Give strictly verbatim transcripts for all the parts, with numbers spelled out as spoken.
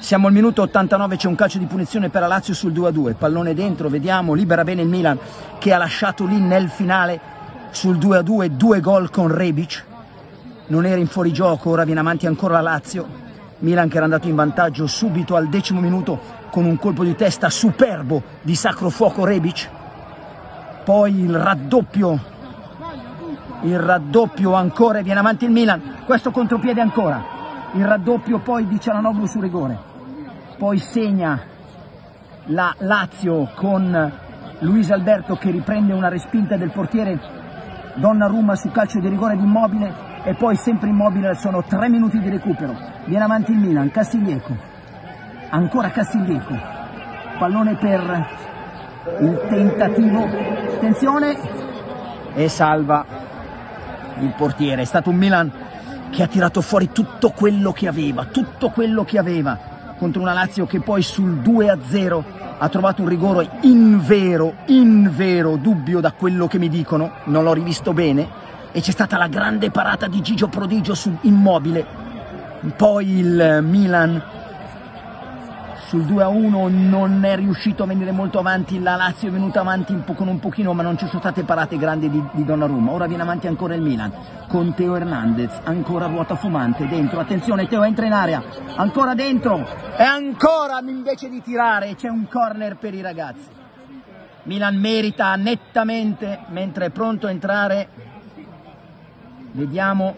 Siamo al minuto ottantanove, c'è un calcio di punizione per la Lazio sul due a due, pallone dentro, vediamo, libera bene il Milan che ha lasciato lì nel finale sul due a due, due gol con Rebic, non era in fuorigioco, ora viene avanti ancora la Lazio, Milan che era andato in vantaggio subito al decimo minuto con un colpo di testa superbo di Sacro Fuoco Rebic, poi il raddoppio, il raddoppio ancora e viene avanti il Milan, questo contropiede ancora, il raddoppio poi di Cialanoglu su rigore, poi segna la Lazio con Luis Alberto che riprende una respinta del portiere Donnarumma su calcio di rigore di Immobile e poi sempre Immobile, sono tre minuti di recupero, viene avanti il Milan, Castiglieco, ancora Castiglieco, pallone per il tentativo, attenzione, e salva il portiere. È stato un Milan che ha tirato fuori tutto quello che aveva, tutto quello che aveva contro una Lazio che poi sul due a zero ha trovato un rigore in vero, in vero dubbio da quello che mi dicono, non l'ho rivisto bene, e c'è stata la grande parata di Gigio Prodigio su Immobile, poi il Milan sul due a uno non è riuscito a venire molto avanti, la Lazio è venuta avanti un po con un pochino, ma non ci sono state parate grandi di, di Donnarumma. Ora viene avanti ancora il Milan con Theo Hernandez, ancora ruota fumante, dentro, attenzione, Theo entra in area, ancora dentro e ancora invece di tirare c'è un corner per i ragazzi. Milan merita nettamente, mentre è pronto a entrare, vediamo,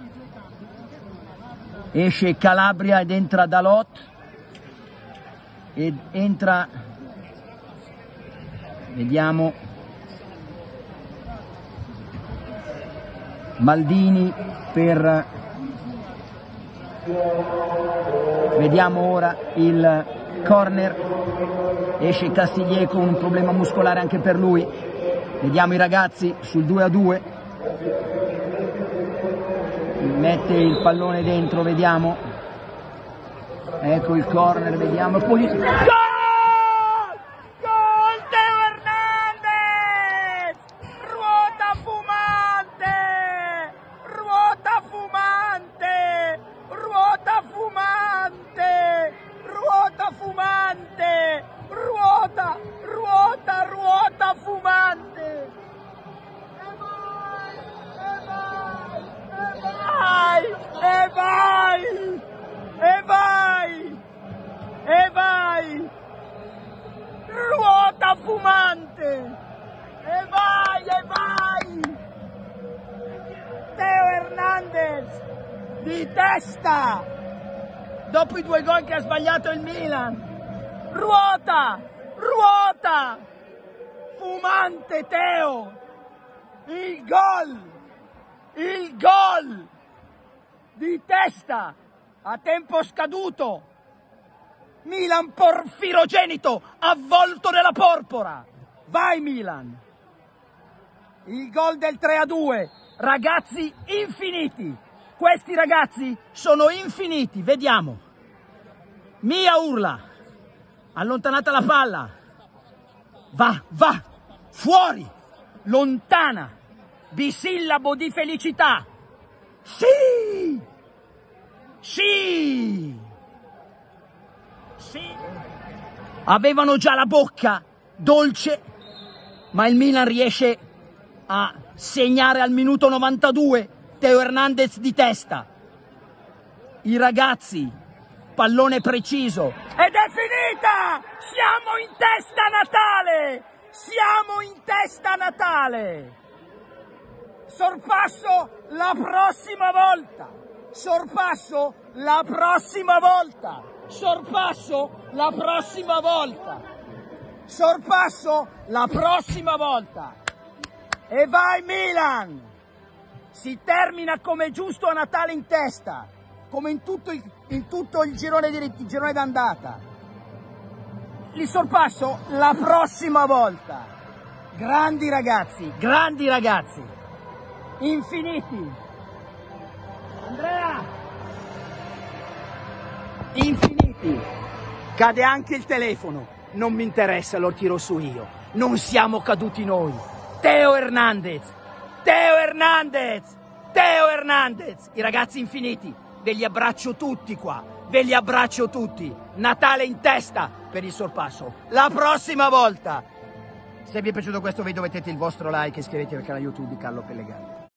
esce Calabria ed entra Dalot, ed entra, vediamo, Maldini per, vediamo ora il corner, esce Castiglieco, un problema muscolare anche per lui, vediamo i ragazzi sul due a due, mette il pallone dentro, vediamo. Ecco il corner, vediamo, poi... Gol! Gol! Theo Hernandez! Ruota fumante! Ruota fumante! Ruota fumante! Ruota fumante! Ruota! Ruota! Ruota fumante! E vai! E vai! E vai! E vai! Ruota fumante! E vai! E vai! Theo Hernandez di testa! Dopo i due gol che ha sbagliato il Milan! Ruota! Ruota! Fumante Theo! Il gol! Il gol! Di testa! A tempo scaduto, Milan porfirogenito, avvolto nella porpora, vai Milan, il gol del tre a due, ragazzi infiniti, questi ragazzi sono infiniti, vediamo, Mia urla, allontanata la palla, va, va, fuori, lontana, bisillabo di felicità, sì! Sì! Sì! Avevano già la bocca dolce, ma il Milan riesce a segnare al minuto novantadue Theo Hernandez di testa. I ragazzi, pallone preciso. Ed è finita! Siamo in testa a Natale! Siamo in testa a Natale! Sorpasso la prossima volta! Sorpasso la prossima volta, sorpasso la prossima volta, sorpasso la prossima volta, e vai Milan, si termina come giusto a Natale in testa, come in tutto il, in tutto il girone di il girone d'andata, li sorpasso la prossima volta, grandi ragazzi, grandi ragazzi, infiniti. Andrea! Infiniti! Cade anche il telefono, non mi interessa, lo tiro su io. Non siamo caduti noi. Theo Hernandez! Theo Hernandez! Theo Hernandez! I ragazzi infiniti, ve li abbraccio tutti qua. ve li abbraccio tutti. Natale in testa per il sorpasso. La prossima volta! Se vi è piaciuto questo video mettete il vostro like e iscrivetevi al canale YouTube di Carlo Pellegrini.